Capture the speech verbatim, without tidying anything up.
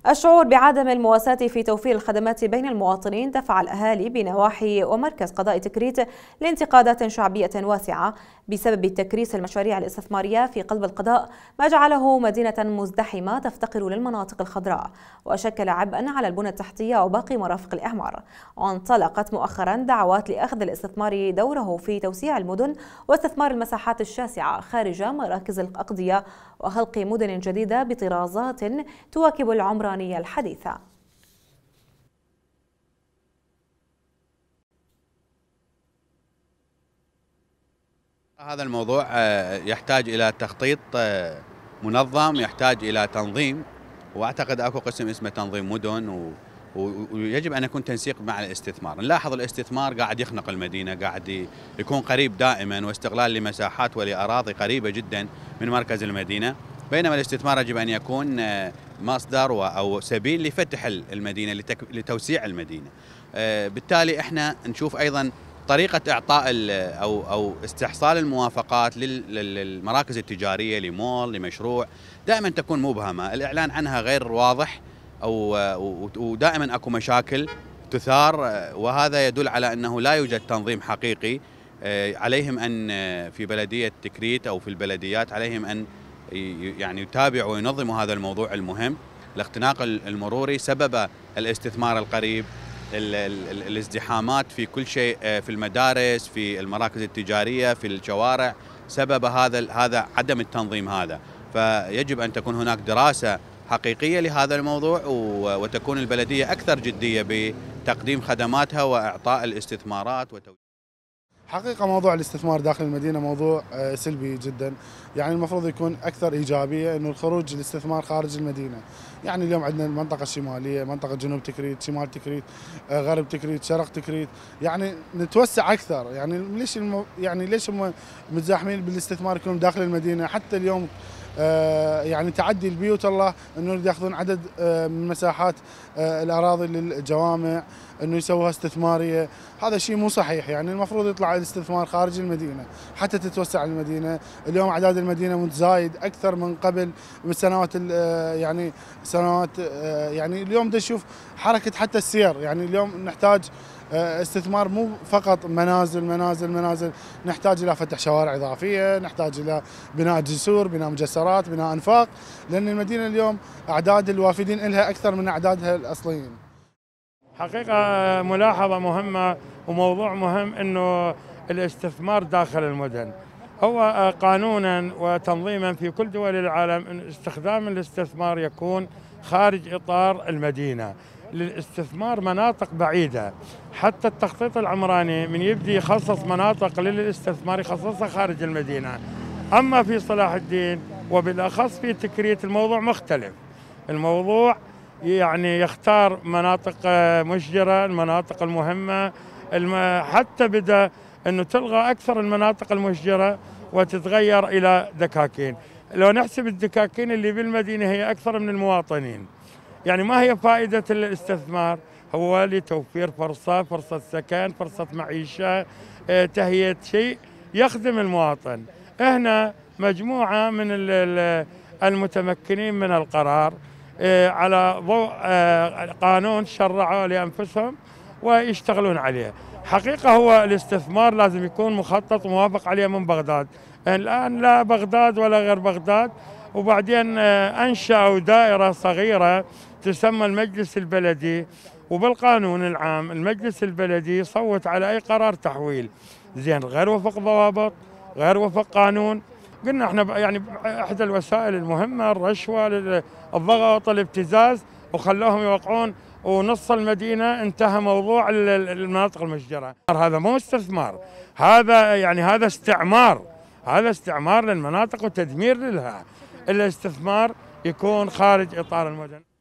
الشعور بعدم المواساة في توفير الخدمات بين المواطنين دفع الأهالي بنواحي ومركز قضاء تكريت لانتقادات شعبية واسعة بسبب تكريس المشاريع الاستثمارية في قلب القضاء، ما جعله مدينة مزدحمة تفتقر للمناطق الخضراء وشكل عبئا على البنى التحتية وباقي مرافق الإعمار. وانطلقت مؤخرا دعوات لأخذ الاستثمار دوره في توسيع المدن واستثمار المساحات الشاسعة خارج مراكز الأقضية وخلق مدن جديدة بطرازات تواكب العمرانية الحديثة. هذا الموضوع يحتاج إلى تخطيط منظم، يحتاج إلى تنظيم، وأعتقد أكو قسم اسمه تنظيم مدن و ويجب أن يكون تنسيق مع الاستثمار. نلاحظ الاستثمار قاعد يخنق المدينة، قاعد يكون قريب دائما واستغلال لمساحات ولأراضي قريبة جدا من مركز المدينة، بينما الاستثمار يجب أن يكون مصدر أو سبيل لفتح المدينة لتوسيع المدينة. بالتالي احنا نشوف أيضا طريقة إعطاء أو أو استحصال الموافقات للمراكز التجارية لمول لمشروع دائما تكون مبهمة، الإعلان عنها غير واضح أو ودائما أكو مشاكل تثار، وهذا يدل على أنه لا يوجد تنظيم حقيقي. عليهم أن في بلدية تكريت أو في البلديات عليهم أن يعني يتابعوا وينظموا هذا الموضوع المهم. الاختناق المروري سبب الاستثمار القريب، الازدحامات في كل شيء، في المدارس، في المراكز التجارية، في الشوارع، سبب هذا هذا عدم التنظيم هذا. فيجب أن تكون هناك دراسة حقيقية لهذا الموضوع وتكون البلدية أكثر جدية بتقديم خدماتها وإعطاء الاستثمارات وتو... حقيقة موضوع الاستثمار داخل المدينة موضوع سلبي جدا، يعني المفروض يكون أكثر إيجابية إنه الخروج الاستثمار خارج المدينة. يعني اليوم عندنا المنطقة الشمالية، منطقة جنوب تكريت، شمال تكريت، غرب تكريت، شرق تكريت، يعني نتوسع أكثر. يعني ليش المو... يعني ليش هم متزاحمين بالاستثمار يكون داخل المدينة؟ حتى اليوم آه يعني تعدي البيوت الله انه ياخذون عدد آه من مساحات آه الاراضي للجوامع انه يسووها استثماريه، هذا شيء مو صحيح. يعني المفروض يطلع الاستثمار خارج المدينه حتى تتوسع المدينه. اليوم اعداد المدينه متزايد اكثر من قبل بالسنوات آه يعني سنوات آه يعني اليوم دا نشوف حركه حتى السير. يعني اليوم نحتاج استثمار مو فقط منازل منازل منازل، نحتاج الى فتح شوارع اضافيه، نحتاج الى بناء جسور، بناء مجسرات، بناء انفاق، لان المدينه اليوم اعداد الوافدين لها اكثر من اعدادها الاصليين. حقيقه ملاحظه مهمه وموضوع مهم انه الاستثمار داخل المدن هو قانونا وتنظيما في كل دول العالم ان استخدام الاستثمار يكون خارج اطار المدينه للاستثمار مناطق بعيدة. حتى التخطيط العمراني من يبدي يخصص مناطق للاستثمار يخصصها خارج المدينة. أما في صلاح الدين وبالأخص في تكريت الموضوع مختلف، الموضوع يعني يختار مناطق مشجرة، المناطق المهمة، حتى بدأ أنه تلغى أكثر المناطق المشجرة وتتغير إلى دكاكين. لو نحسب الدكاكين اللي بالمدينة هي أكثر من المواطنين، يعني ما هي فائدة الاستثمار؟ هو لتوفير فرصة، فرصة سكن، فرصة معيشة، تهيئة شيء يخدم المواطن. هنا مجموعة من المتمكنين من القرار على ضوء قانون شرعوا لأنفسهم ويشتغلون عليه. حقيقة هو الاستثمار لازم يكون مخطط وموافق عليه من بغداد. الآن لا بغداد ولا غير بغداد، وبعدين أنشأوا دائرة صغيرة تسمى المجلس البلدي، وبالقانون العام المجلس البلدي يصوت على أي قرار تحويل زين غير وفق ضوابط، غير وفق قانون. قلنا احنا يعني احدى الوسائل المهمة الرشوة، الضغط، الابتزاز، وخلوهم يوقعون ونص المدينة انتهى موضوع المناطق المشجرة. هذا مو استثمار، هذا يعني هذا استعمار، هذا استعمار للمناطق وتدمير لها. الاستثمار يكون خارج إطار المدن.